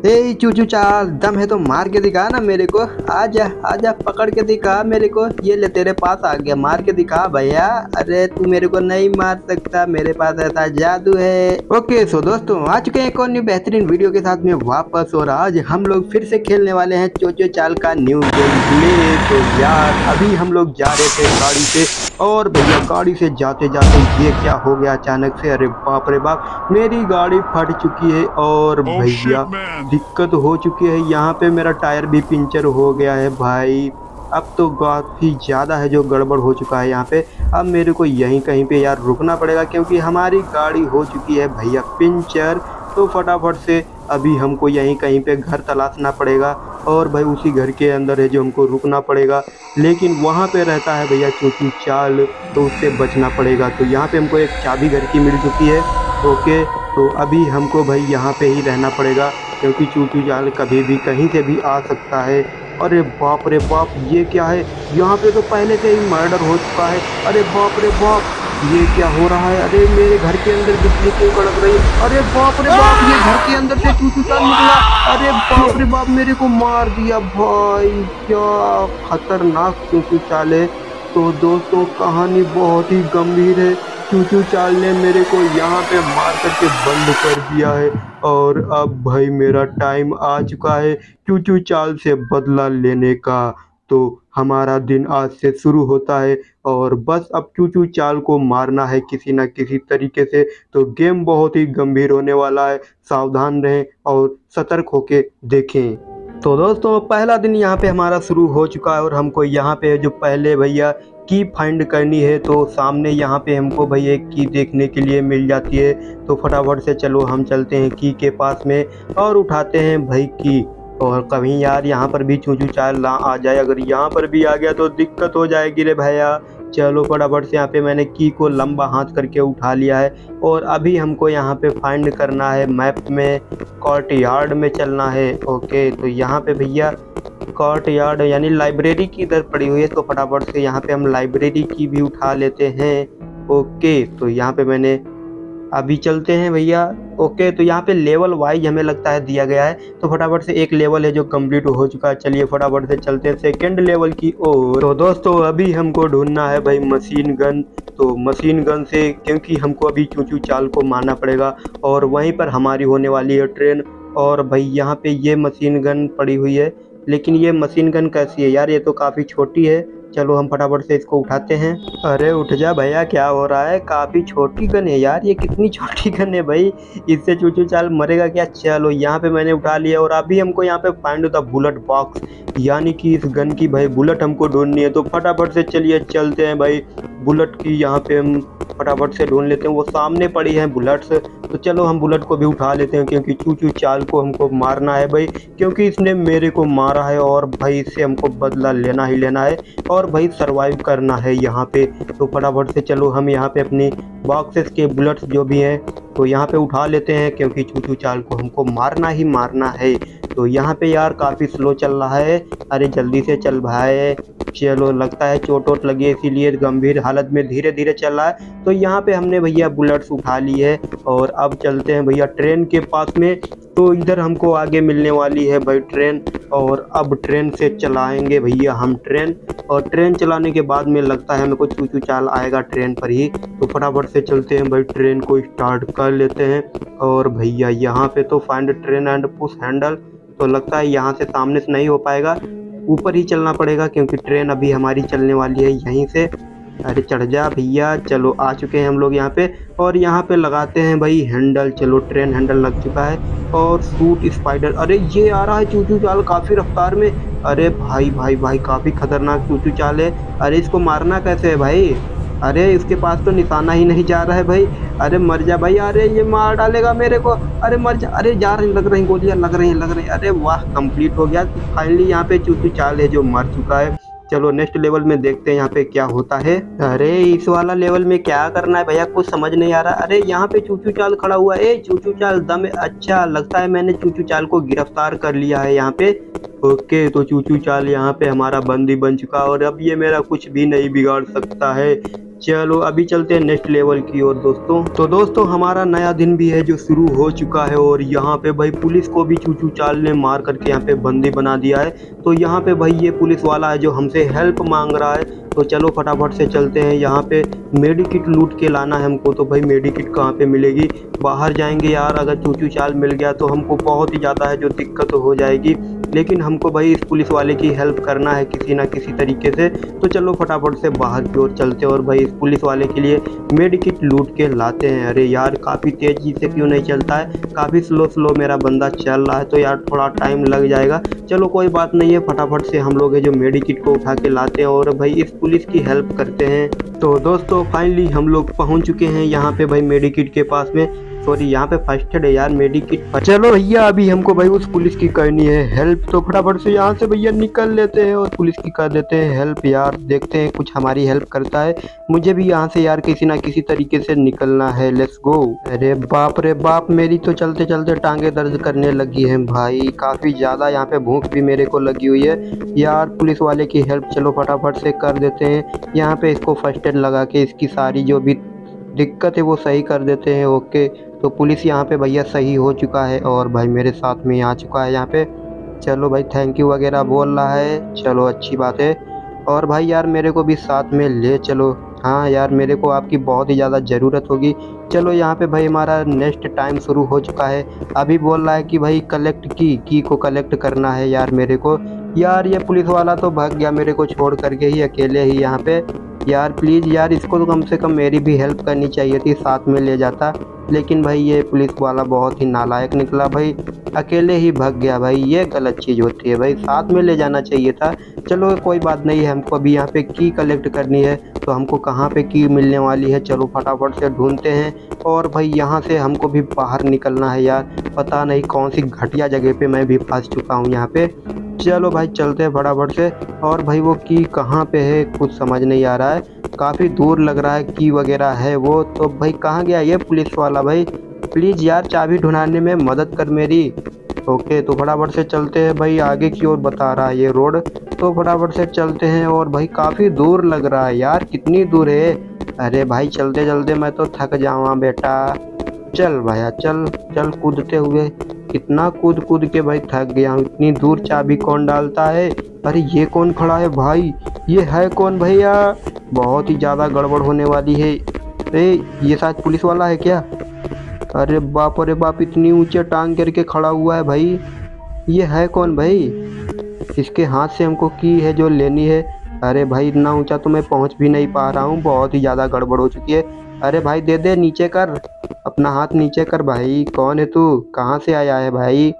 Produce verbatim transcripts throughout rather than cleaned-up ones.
ए चूचू चाल, दम है तो मार के दिखा ना मेरे को। आजा आजा, पकड़ के दिखा मेरे को। ये ले तेरे पास आ गया, मार के दिखा भैया। अरे तू मेरे को नहीं मार सकता, मेरे पास ऐसा जादू है। ओके सो दोस्तों, आ चुके हैं एक और न्यू बेहतरीन वीडियो के साथ में वापस। और आज हम लोग फिर से खेलने वाले हैं चूचू चाल का न्यू गेम प्ले। तो यार अभी हम लोग जा रहे थे गाड़ी से, और भैया गाड़ी से जाते जाते ये क्या हो गया अचानक से। अरे बाप रे बाप, मेरी गाड़ी फट चुकी है और भैया दिक्कत हो चुकी है। यहाँ पे मेरा टायर भी पंचर हो गया है भाई। अब तो काफ़ी ज़्यादा है जो गड़बड़ हो चुका है यहाँ पे। अब मेरे को यहीं कहीं पे यार रुकना पड़ेगा, क्योंकि हमारी गाड़ी हो चुकी है भैया पंचर। तो फटाफट से अभी हमको यहीं कहीं पे घर तलाशना पड़ेगा, और भाई उसी घर के अंदर है जो हमको रुकना पड़ेगा। लेकिन वहाँ पे रहता है भैया चूचू चाल, तो उससे बचना पड़ेगा। तो यहाँ पे हमको एक चाबी घर की मिल चुकी है। ओके, तो अभी हमको भाई यहाँ पे ही रहना पड़ेगा, क्योंकि चूचू चाल कभी भी कहीं से भी आ सकता है। अरे बाप रे बाप, ये क्या है? यहाँ पे तो पहले से ही मर्डर हो चुका है। अरे बाप रे बाप, ये क्या हो रहा है? अरे मेरे घर के अंदर बिजली क्यों कड़क रही है? अरे बाप रे बाप, ये घर के अंदर से चूचू चाल निकला। अरे बाप रे बाप, मेरे को मार दिया भाई। क्या खतरनाक चूचू चाल है। तो दोस्तों कहानी बहुत ही गंभीर है। चूचू चाल ने मेरे को यहाँ पे मार करके बंद कर दिया है, और अब भाई मेरा टाइम आ चुका है चूचू चाल से बदला लेने का। तो हमारा दिन आज से शुरू होता है, और बस अब चूचू चाल को मारना है किसी न किसी तरीके से। तो गेम बहुत ही गंभीर होने वाला है, सावधान रहें और सतर्क होके देखें। तो दोस्तों पहला दिन यहाँ पे हमारा शुरू हो चुका है, और हमको यहाँ पे जो पहले भैया की फाइंड करनी है। तो सामने यहाँ पे हमको भैया एक की देखने के लिए मिल जाती है। तो फटाफट से चलो हम चलते हैं की के पास में, और उठाते हैं भाई की। और कहीं यार यहाँ पर भी चूचू चाल ना आ जाए। अगर यहाँ पर भी आ गया तो दिक्कत हो जाएगी रे भैया। चलो फटाफट से यहाँ पे मैंने की को लंबा हाथ करके उठा लिया है, और अभी हमको यहाँ पे फाइंड करना है मैप में। कोर्ट यार्ड में चलना है। ओके, तो यहाँ पे भैया कोर्ट यार्ड यानी लाइब्रेरी की इधर पड़ी हुई है। तो फटाफट से यहाँ पे हम लाइब्रेरी की भी उठा लेते हैं। ओके, तो यहाँ पे मैंने अभी चलते हैं भैया। ओके, तो यहाँ पे लेवल वाइज हमें लगता है दिया गया है। तो फटाफट से एक लेवल है जो कंप्लीट हो चुका है। चलिए फटाफट से चलते हैं सेकंड लेवल की ओर। तो दोस्तों अभी हमको ढूंढना है भाई मशीन गन। तो मशीन गन से, क्योंकि हमको अभी चूचू चाल को मारना पड़ेगा, और वहीं पर हमारी होने वाली है ट्रेन। और भाई यहाँ पे ये मशीन गन पड़ी हुई है, लेकिन ये मशीन गन कैसी है यार? ये तो काफ़ी छोटी है। चलो हम फटाफट से इसको उठाते हैं। अरे उठ जा भैया, क्या हो रहा है? काफ़ी छोटी गन है यार, ये कितनी छोटी गन है भाई, इससे चूचू चाल मरेगा क्या? चलो यहाँ पे मैंने उठा लिया, और अभी हमको यहाँ पे फाइंड द बुलेट बॉक्स, यानी कि इस गन की भाई बुलेट हमको ढूंढनी है। तो फटाफट से चलिए चलते हैं भाई, बुलेट की यहाँ पे हम फटाफट से ढूंढ लेते हैं। वो सामने पड़ी है बुलेट्स, तो चलो हम बुलेट को भी उठा लेते हैं, क्योंकि चूचू चाल को हमको मारना है भाई, क्योंकि इसने मेरे को मारा है, और भाई इससे हमको बदला लेना ही लेना है, और भाई सरवाइव करना है यहाँ पे। तो फटाफट से चलो हम यहाँ पे अपनी बॉक्सेस के बुलेट्स जो भी हैं तो यहाँ पे उठा लेते हैं, क्योंकि चूचू चाल को हमको मारना ही मारना है। तो यहाँ पे यार काफ़ी स्लो चल रहा है। अरे जल्दी से चल भाई। चलो लगता है चोट वोट लगी है, इसीलिए गंभीर हालत में धीरे धीरे चल रहा है। तो यहाँ पे हमने भैया बुलेट्स उठा ली है, और अब चलते हैं भैया ट्रेन के पास में। तो इधर हमको आगे मिलने वाली है भाई ट्रेन, और अब ट्रेन से चलाएंगे भैया हम ट्रेन। और ट्रेन चलाने के बाद में लगता है मेरे को चूचू चाल आएगा ट्रेन पर ही। तो फटाफट से चलते हैं भाई, ट्रेन को स्टार्ट कर लेते हैं। और भैया यहाँ पे तो find train and push handle, तो लगता है यहाँ से सामने से नहीं हो पाएगा, ऊपर ही चलना पड़ेगा, क्योंकि ट्रेन अभी हमारी चलने वाली है यहीं से। अरे चढ़ जा भैया। चलो आ चुके हैं हम लोग यहाँ पे, और यहाँ पे लगाते हैं भाई हैंडल। चलो ट्रेन हैंडल लग चुका है, और शूट स्पाइडर। अरे ये आ रहा है चूचू चाल काफ़ी रफ्तार में। अरे भाई भाई भाई, काफ़ी खतरनाक चूचू चाल है। अरे इसको मारना कैसे है भाई? अरे इसके पास तो निशाना ही नहीं जा रहा है भाई। अरे मर जा भाई। अरे ये मार डालेगा मेरे को। अरे मर जा। अरे जा रही लग रही गोलियां, लग रही लग रही अरे वाह, कंप्लीट हो गया फाइनली। यहाँ पे चूचू चाल है जो मर चुका है। चलो नेक्स्ट लेवल में देखते हैं यहाँ पे क्या होता है। अरे इस वाला लेवल में क्या करना है भैया, कुछ समझ नहीं आ रहा। अरे यहाँ पे चूचू चाल खड़ा हुआ है। चूचू चाल दम, अच्छा लगता है मैंने चूचू चाल को गिरफ्तार कर लिया है यहाँ पे। ओके, तो चूचू चाल यहाँ पे हमारा बंदी बन चुका, और अब ये मेरा कुछ भी नहीं बिगाड़ सकता है। चलो अभी चलते हैं नेक्स्ट लेवल की ओर दोस्तों। तो दोस्तों हमारा नया दिन भी है जो शुरू हो चुका है और यहाँ पे भाई पुलिस को भी चूचू चाल ने मार करके यहाँ पे बंदी बना दिया है। तो यहाँ पे भाई ये पुलिस वाला है जो हमसे हेल्प मांग रहा है। तो चलो फटाफट से चलते हैं, यहाँ पे मेडिकिट लूट के लाना है हमको। तो भाई मेडिकिट कहाँ पे मिलेगी, बाहर जाएंगे यार, अगर चूचू चाल मिल गया तो हमको बहुत ही ज़्यादा है जो दिक्कत हो जाएगी। लेकिन हमको भाई इस पुलिस वाले की हेल्प करना है किसी ना किसी तरीके से। तो चलो फटाफट से बाहर की ओर चलते हैं और भाई इस पुलिस वाले के लिए मेडिकिट लूट के लाते हैं। अरे यार काफ़ी तेज़ी से क्यों नहीं चलता है, काफ़ी स्लो स्लो मेरा बंदा चल रहा है, तो यार थोड़ा टाइम लग जाएगा। चलो कोई बात नहीं है, फटाफट से हम लोग है जो मेडिकिट को उठा के लाते हैं और भाई इस पुलिस की हेल्प करते हैं। तो दोस्तों फाइनली हम लोग पहुँच चुके हैं यहाँ पे भाई मेडिकिट के पास में। सॉरी यहाँ पे फर्स्ट एड है यार, मेडिकिट। चलो भैया अभी हमको भाई उस पुलिस की करनी है हेल्प। तो फटाफट से यहाँ से भैया निकल लेते हैं और पुलिस की कर देते हैं हेल्प। यार देखते हैं कुछ हमारी हेल्प करता है, मुझे भी यहाँ से यार किसी ना किसी तरीके से निकलना है। Let's go. अरे बाप रे बाप, मेरी तो चलते चलते टांगे दर्द करने लगी हैं भाई, काफ़ी ज़्यादा यहाँ पे भूख भी मेरे को लगी हुई है यार। पुलिस वाले की हेल्प चलो फटाफट से कर देते हैं। यहाँ पे इसको फर्स्ट एड लगा के इसकी सारी जो भी दिक्कत है वो सही कर देते हैं। ओके तो पुलिस यहाँ पे भैया सही हो चुका है और भाई मेरे साथ में आ चुका है यहाँ पे। चलो भाई थैंक यू वगैरह बोल रहा है, चलो अच्छी बात है। और भाई यार मेरे को भी साथ में ले चलो। हाँ यार मेरे को आपकी बहुत ही ज़्यादा ज़रूरत होगी। चलो यहाँ पे भाई हमारा नेक्स्ट टाइम शुरू हो चुका है। अभी बोल रहा है कि भाई कलेक्ट की की को कलेक्ट करना है यार मेरे को। यार ये पुलिस वाला तो भाग गया मेरे को छोड़ करके ही अकेले ही यहाँ पे। यार प्लीज़ यार इसको तो कम से कम मेरी भी हेल्प करनी चाहिए थी, साथ में ले जाता। लेकिन भाई ये पुलिस वाला बहुत ही नालायक निकला भाई, अकेले ही भाग गया भाई। ये गलत चीज़ होती है भाई, साथ में ले जाना चाहिए था। चलो कोई बात नहीं है, हमको अभी यहाँ पे की कलेक्ट करनी है। तो हमको कहाँ पे की मिलने वाली है, चलो फटाफट से ढूंढते हैं। और भाई यहाँ से हमको भी बाहर निकलना है यार, पता नहीं कौन सी घटिया जगह पे मैं भी फंस चुका हूँ यहाँ पे। चलो भाई चलते हैं फटाफट से। और भाई वो की कहाँ पे है कुछ समझ नहीं आ रहा है, काफ़ी दूर लग रहा है की वगैरह है वो। तो भाई कहाँ गया ये पुलिस वाला, भाई प्लीज़ यार चाबी ढूंढाने में मदद कर मेरी। ओके तो फटाफट से चलते हैं भाई, आगे की ओर बता रहा है ये रोड। तो फटाफट से चलते हैं और भाई काफ़ी दूर लग रहा है यार, कितनी दूर है। अरे भाई चलते चलते मैं तो थक जाऊँगा बेटा। चल भैया चल चल कूदते हुए, कितना कूद कूद के भाई थक गया हूँ। इतनी दूर चाबी कौन डालता है। अरे ये कौन खड़ा है भाई, ये है कौन भैया, बहुत ही ज़्यादा गड़बड़ होने वाली है। अरे ये शायद पुलिस वाला है क्या। अरे बाप अरे बाप, इतनी ऊंचे टांग करके खड़ा हुआ है भाई, ये है कौन भाई। इसके हाथ से हमको की है जो लेनी है। अरे भाई इतना ऊंचा तो मैं पहुंच भी नहीं पा रहा हूँ, बहुत ही ज़्यादा गड़बड़ हो चुकी है। अरे भाई दे दे, नीचे कर, अपना हाथ नीचे कर भाई। कौन है तू, कहाँ से आया है भाई।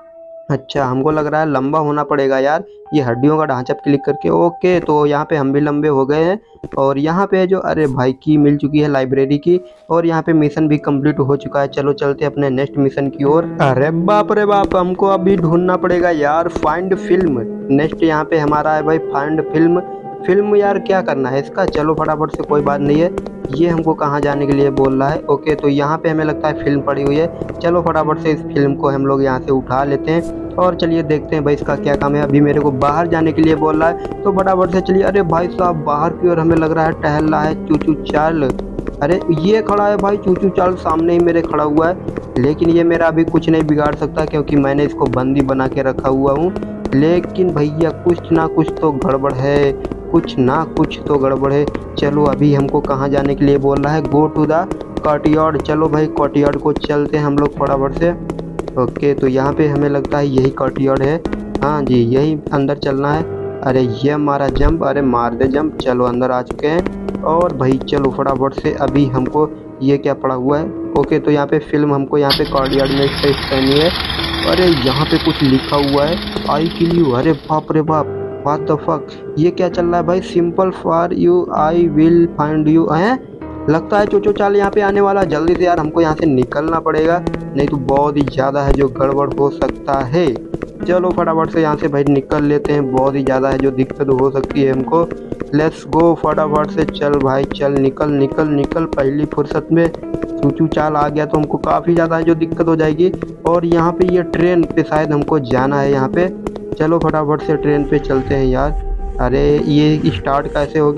अच्छा हमको लग रहा है लंबा होना पड़ेगा यार, ये हड्डियों का ढांचा क्लिक करके। ओके तो यहाँ पे हम भी लंबे हो गए हैं। और यहाँ पे जो अरे भाई की मिल चुकी है लाइब्रेरी की, और यहाँ पे मिशन भी कंप्लीट हो चुका है। चलो चलते हैं अपने नेक्स्ट मिशन की ओर। अरे बाप रे बाप, हमको अभी ढूंढना पड़ेगा यार फाइंड फिल्म। नेक्स्ट यहाँ पे हमारा है भाई फाइंड फिल्म। फिल्म यार क्या करना है इसका, चलो फटाफट से, कोई बात नहीं है। ये हमको कहाँ जाने के लिए बोल रहा है। ओके तो यहाँ पे हमें लगता है फिल्म पड़ी हुई है। चलो फटाफट से इस फिल्म को हम लोग यहाँ से उठा लेते हैं और चलिए देखते हैं भाई इसका क्या काम है। अभी मेरे को बाहर जाने के लिए बोल रहा है, तो फटाफट से चलिए। अरे भाई साहब बाहर की ओर हमें लग रहा है टहल रहा है चूचू चाल। अरे ये खड़ा है भाई चूचू चाल, सामने ही मेरे खड़ा हुआ है। लेकिन ये मेरा अभी कुछ नहीं बिगाड़ सकता क्योंकि मैंने इसको बंदी बना के रखा हुआ हूँ। लेकिन भैया कुछ ना कुछ तो गड़बड़ है, कुछ ना कुछ तो गड़बड़ है। चलो अभी हमको कहाँ जाने के लिए बोल रहा है, गो टू द कोर्टयार्ड। चलो भाई कोर्टयार्ड को चलते हैं हम लोग फटाफट से। ओके तो यहाँ पे हमें लगता है यही कोर्टयार्ड है। हाँ जी यही अंदर चलना है। अरे ये हमारा जंप, अरे मार दे जंप। चलो अंदर आ चुके हैं और भाई चलो फटाफट से अभी हमको ये क्या पड़ा हुआ है। ओके तो यहाँ पे फिल्म हमको यहाँ पे कोर्टयार्ड में टेस्ट करनी है। अरे यहाँ पे कुछ लिखा हुआ है, आई किल यू। अरे बाप रे बाप, व्हाट द फक, ये क्या चल रहा है भाई। Simple for you I will find you है। लगता है चोचो चाल यहाँ पे आने वाला, जल्दी से यार हमको यहाँ से निकलना पड़ेगा, नहीं तो बहुत ही ज़्यादा है जो गड़बड़ हो सकता है। चलो फटाफट से यहाँ से भाई निकल लेते हैं, बहुत ही ज़्यादा है जो दिक्कत हो सकती है हमको। लेट्स गो, फटाफट से चल भाई चल, निकल निकल निकल पहली फुर्सत में। चूचू चाल आ गया तो हमको काफ़ी ज़्यादा है जो दिक्कत हो जाएगी। और यहाँ पे ये ट्रेन पे शायद हमको जाना है यहाँ पे। चलो फटाफट से ट्रेन पे चलते हैं यार। अरे ये स्टार्ट कैसे होगी,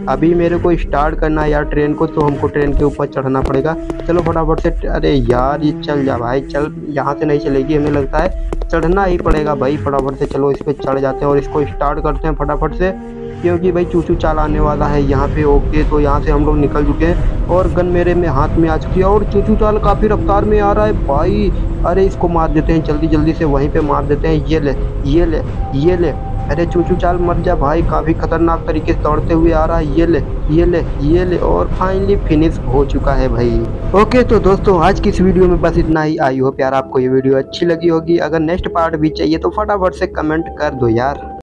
अभी मेरे को स्टार्ट करना है यार ट्रेन को, तो हमको ट्रेन के ऊपर चढ़ना पड़ेगा। चलो फटाफट से, अरे यार ये चल जा भाई, चल, यहाँ से नहीं चलेगी, हमें लगता है चढ़ना ही पड़ेगा भाई फटाफट से। चलो इस पर चढ़ जाते हैं और इसको स्टार्ट करते हैं फटाफट से, क्योंकि भाई चूचू चाल आने वाला है यहाँ पे। ओके, तो यहाँ से हम लोग निकल चुके हैं और गन मेरे में हाथ में आ चुकी है और चूचू चाल काफ़ी रफ्तार में आ रहा है भाई। अरे इसको मार देते हैं जल्दी जल्दी से, वहीं पे मार देते हैं। ये ले ये ले ये ले, अरे चूचू चाल मर जा भाई, काफ़ी खतरनाक तरीके से दौड़ते हुए आ रहा है। ये ले ये ले ये ले, और फाइनली फिनिश हो चुका है भाई। ओके तो दोस्तों आज की इस वीडियो में बस इतना ही। आई होप यार आपको ये वीडियो अच्छी लगी होगी। अगर नेक्स्ट पार्ट भी चाहिए तो फटाफट से कमेंट कर दो यार।